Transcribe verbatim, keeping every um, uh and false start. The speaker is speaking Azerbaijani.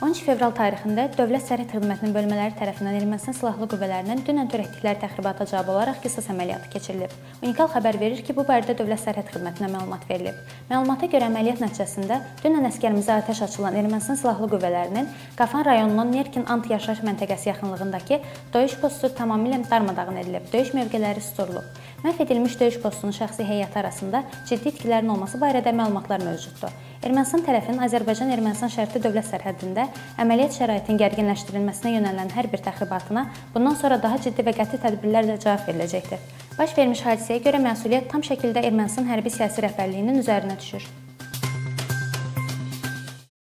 on iki fevral tarixində Dövlət Sərhəd Xidmətinin bölmələri tərəfindən Ermənistan Silahlı Qüvvələrinin dünən törətdikləri təxribata cavab olaraq qisas əməliyyatı keçirilib. Unikal xəbər verir ki, bu barədə Dövlət Sərhəd Xidmətinə məlumat verilib. Məlumata görə əməliyyat nəticəsində dünən əsgərimizə atəş açılan Ermənistan Silahlı Qüvvələrinin Qafan rayonunun Nerkin Ant yaşayış məntəqəsi yaxınlığındakı döyüş postu tamamilə darmadağın edilib, döyüş mövqeləri susturulub. Məhv edilmiş döyüş postunun şəxsi heyəti arasında ciddi itkilərin olması barədə məlumatlar mövcuddur. Ermənistan tərəfinin Azərbaycan-Ermənistan şərti dövlət sərhədində əməliyyat şəraitinin gərginləşdirilməsinə yönələn hər bir təxribatına bundan sonra daha ciddi və qəti tədbirlərlə cavab veriləcəkdir. Baş vermiş hadisəyə görə məsuliyyət tam şəkildə Ermənistan hərbi siyasi rəhbərliyinin üzərinə düşür.